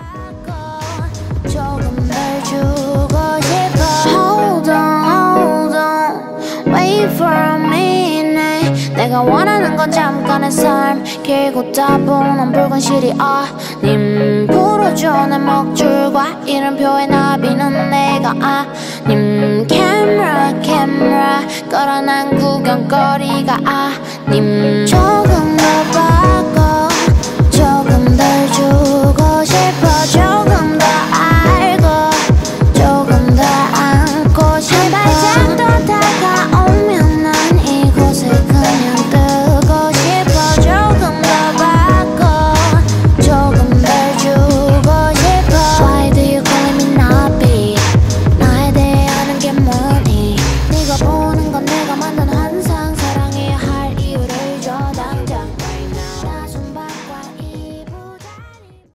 조금 덜 주고 싶어. Hold on, wait for a minute. 내가 원하는 건 잠깐의 삶, 길고 따분한 붉은 실이 아님. 풀어줘 내 먹줄과 이름표의 나비는 내가 아님. Camera, camera, 끌어난 구경거리가 아님.